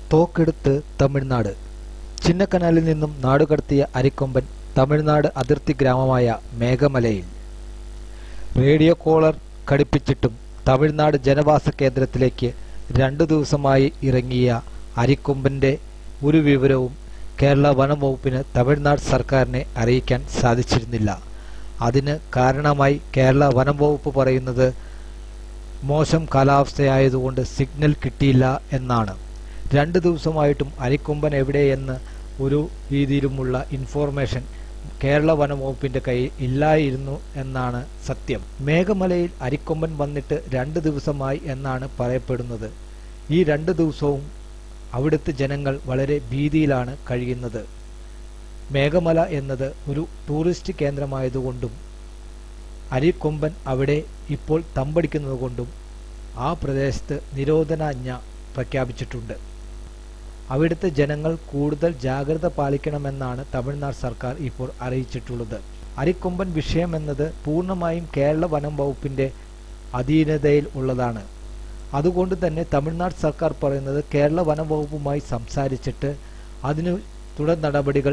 തോക്കെടുത്ത് തമിഴ്നാട്. ചിന്നക്കനാലിൽ നിന്നും നാടുകടത്തിയ അരിക്കൊമ്പൻ തമിഴ്നാട് അതിർത്തി ഗ്രാമമായ മേഘമലയിൽ. റേഡിയോ കോളർ ഘടിപ്പിച്ചിട്ടും തമിഴ്നാട് ജനവാസ കേന്ദ്രത്തിലേക്ക് 2 ദിവസമായി ഇറങ്ങിയ അരിക്കൊമ്പന്റെ ഒരു വിവരവും കേരള വനം വകുപ്പിന് തമിഴ്നാട് സർക്കാരിനെ അറിയിക്കാൻ സാധിച്ചിരുന്നില്ല. അതിന് കാരണമായി കേരള വനം വകുപ്പ് പറയുന്നത് മോശം കാലാവസ്ഥയായതുകൊണ്ട് സിഗ്നൽ കിട്ടിയില്ല എന്നാണ്. 2 ദിവസമായിട്ടും അരിക്കൊമ്പൻ എവിടെയെന്ന് ഒരു രീതിയിലുമുള്ള ഇൻഫോർമേഷൻ കേരള വനം വകുപ്പിന്റെ കയ്യിൽ ഇല്ലായിരുന്നു എന്നാണ് സത്യം. മേഘമലയിൽ അരിക്കൊമ്പൻ വന്നിട്ട് 2 ദിവസമായി എന്നാണ് പറയപ്പെടുന്നത്. ഈ 2 ദിവസവും അവിടുത്തെ ജനങ്ങൾ വളരെ ഭീതിയിലാണ് കഴിയുന്നത്. മേഘമല എന്നത് ഒരു ടൂറിസ്റ്റ് കേന്ദ്രമായതുകൊണ്ടും അരിക്കൊമ്പൻ അവിടെ ഇപ്പോൾ തമ്പടിക്കുന്നതുകൊണ്ടും ആ പ്രദേശത്ത് നിരോധനാജ്ഞ പ്രഖ്യാപിച്ചിട്ടുണ്ട്. അവിടുത്തെ ജനങ്ങൾ കൂടുതൽ ജാഗ്രത പാലിക്കണമെന്നാണ് തമിഴ്നാട് സർക്കാർ ഇപ്പോൾ അറിയിച്ചിട്ടുള്ളത്. അരിക്കൊമ്പൻ വിഷയം എന്നത് പൂർണ്ണമായും കേരള വനം വകുപ്പിന്റെ അധീനതയിൽ ഉള്ളതാണ്. അതുകൊണ്ട് തന്നെ തമിഴ്നാട് സർക്കാർ പറയുന്നത് കേരള വനം വകുപ്പുമായി സംസാരിച്ചിട്ട് അതിന് തുടർ നടപടികൾ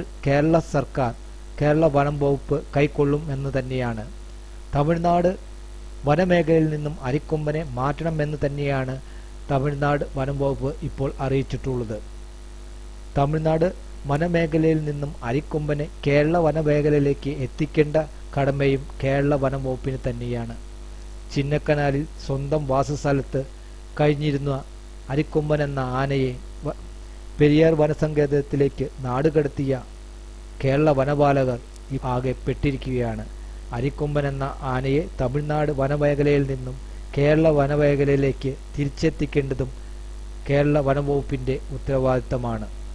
കേരള വനം വകുപ്പ് കൈക്കൊള്ളും എന്ന് തന്നെയാണ്. തമിഴ്നാട് വനമേഖലയിൽ നിന്നും അരിക്കൊമ്പനെ മാറ്റണമെന്ന് തന്നെയാണ് തമിഴ്നാട് വനം വകുപ്പ് ഇപ്പോൾ അറിയിച്ചിട്ടുള്ളത്. തമിഴ്നാട് വനമേഖലയിൽ നിന്നും അരിക്കൊമ്പനെ കേരള വനമേഖലയിലേക്ക് എത്തിക്കേണ്ട കടമയും കേരള വനം വകുപ്പിന് തന്നെയാണ്. ചിന്നക്കനാലിൽ സ്വന്തം വാസസ്ഥലത്ത് കഴിഞ്ഞിരുന്ന അരിക്കൊമ്പൻ എന്ന ആനയെ പെരിയാർ വനസങ്കേതത്തിലേക്ക് നാടുകടത്തിയ കേരള വനപാലകർ ആകെ പെട്ടിരിക്കുകയാണ്. അരിക്കൊമ്പൻ എന്ന ആനയെ തമിഴ്നാട് വനമേഖലയിൽ നിന്നും കേരള വനമേഖലയിലേക്ക് തിരിച്ചെത്തിക്കേണ്ടതും കേരള വനം വകുപ്പിന്റെ ഉത്തരവാദിത്തമാണ്.